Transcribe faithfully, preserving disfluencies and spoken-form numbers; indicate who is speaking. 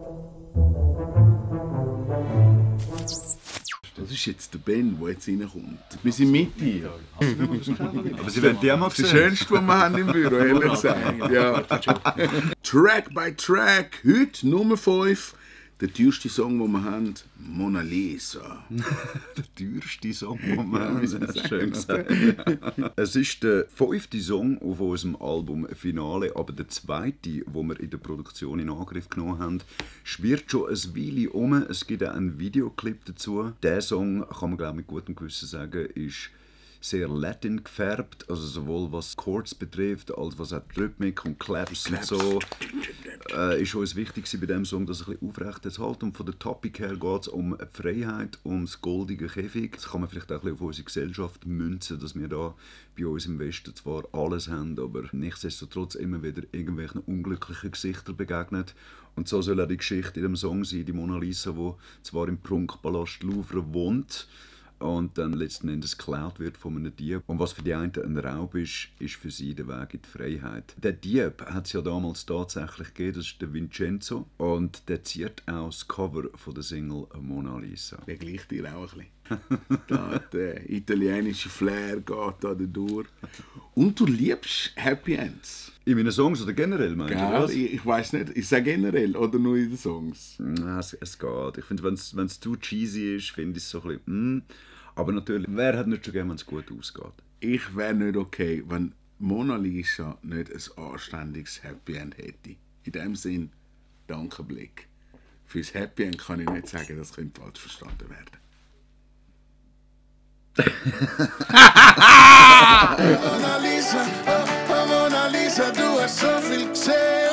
Speaker 1: Das ist jetzt der Ben, der jetzt reinkommt. Wir sind mit dir.
Speaker 2: Aber Sie werden die auch mal
Speaker 1: Das Schönste, was wir haben im Büro, ehrlich gesagt. Ja. Track by Track, heute Nummer fünf. Der teuerste Song, den wir haben, Mona Lisa.
Speaker 2: Der teuerste Song, den wir haben. Schön gesagt. Es ist der fünfte Song auf unserem Album Finale, aber der zweite, den wir in der Produktion in Angriff genommen haben, schwirrt schon ein Weile um. Es gibt auch einen Videoclip dazu. Der Song, kann man glaube ich mit gutem Gewissen sagen, ist sehr Latin gefärbt, also sowohl was Chords betrifft, als was auch die Rhythmik und Claps, und so. Äh, ist uns wichtig bei diesem Song, das ein bisschen aufrecht zu halten. Und von der Topic her geht es um die Freiheit, um das goldige Käfig. Das kann man vielleicht auch ein bisschen auf unsere Gesellschaft münzen, dass wir da bei uns im Westen zwar alles haben, aber nichtsdestotrotz immer wieder irgendwelchen unglücklichen Gesichtern begegnet. Und so soll auch die Geschichte in dem Song sein, die Mona Lisa, die zwar im Prunkpalast Louvre wohnt, und dann letzten Endes geklaut wird von einem Dieb. Und was für die einen ein Raub ist, ist für sie der Weg in die Freiheit. Der Dieb hat es ja damals tatsächlich gegeben, das ist der Vincenzo. Und der ziert auch das Cover von der Single Mona Lisa.
Speaker 1: Der gleicht dir auch ein bisschen. Da, der italienische Flair geht da durch. Und du liebst Happy Ends.
Speaker 2: In meinen Songs oder generell, meinst
Speaker 1: ja,
Speaker 2: du das?
Speaker 1: Ich, ich weiß nicht, ich sage generell oder nur in den Songs?
Speaker 2: Ja, es, es geht. Ich finde, wenn es zu cheesy ist, finde ich es so ein bisschen... Mm. Aber natürlich, wer hat nicht schon gerne, wenn es gut ausgeht?
Speaker 1: Ich wäre nicht okay, wenn Mona Lisa nicht ein anständiges Happy End hätte. In dem Sinn, danke Blick. Fürs Happy End kann ich nicht sagen, das könnte falsch verstanden werden.
Speaker 3: Mona Lisa, oh, oh Mona Lisa, du hast so viel gesehen.